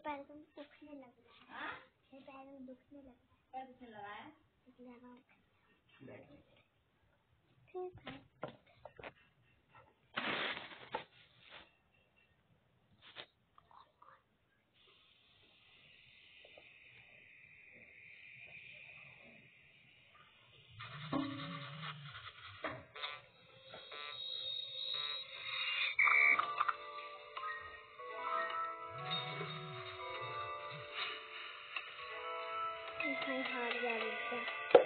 पैर में दुखने लग रहा है। हाँ? मेरे पैर में दुखने लग रहा है। पैर दुखने लगा है? ठीक है। भाई हार जा रही है।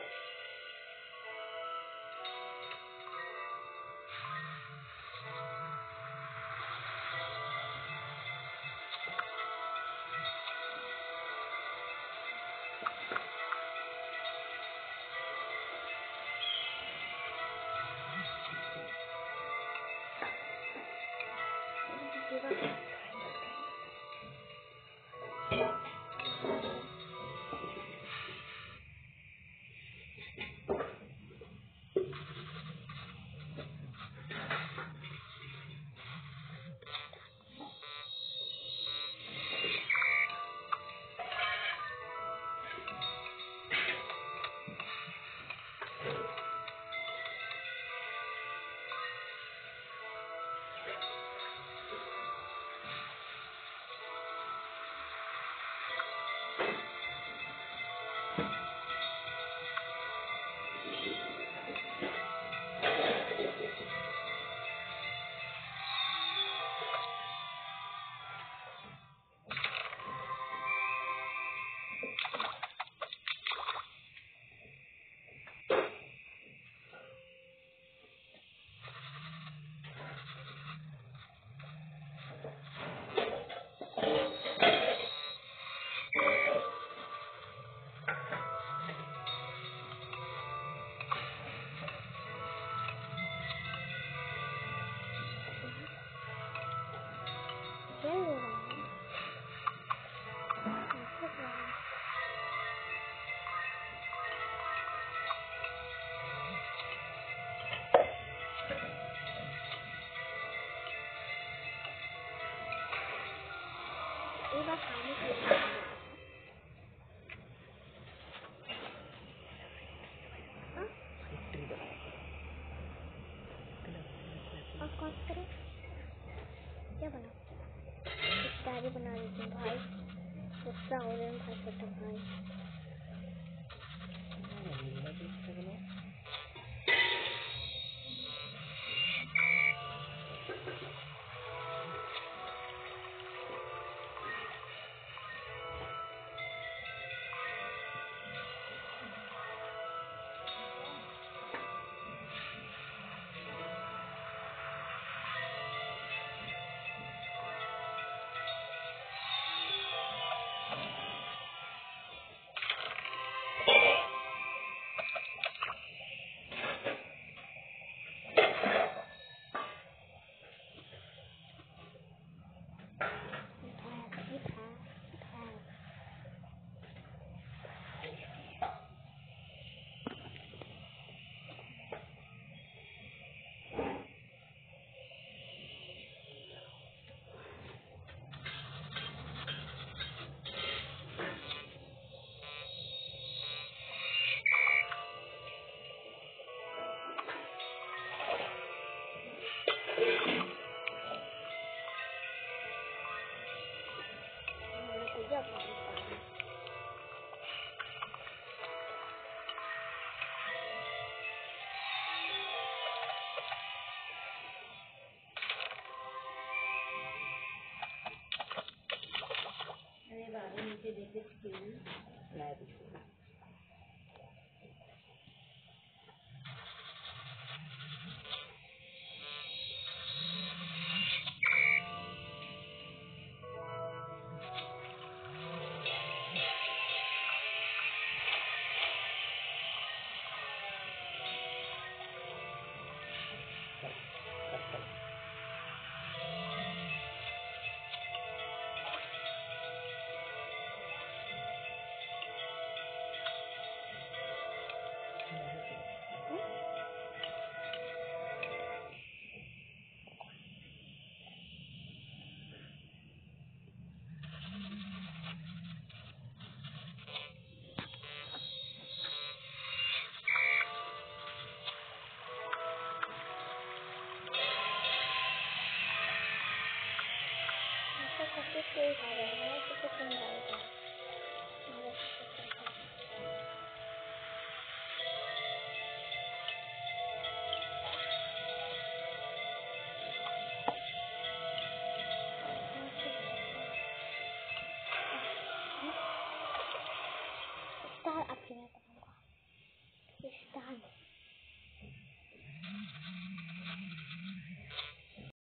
खाने के लिए और कौन करे क्या बना इफ्तारी बना देते हैं भाई गुस्सा हो रहे हैं भाई छोटा भाई कोई खा रहा है तो कुछ नहीं खाएगा। मेरा सब कुछ है। स्टार आपके मैं बनाऊंगा। स्टार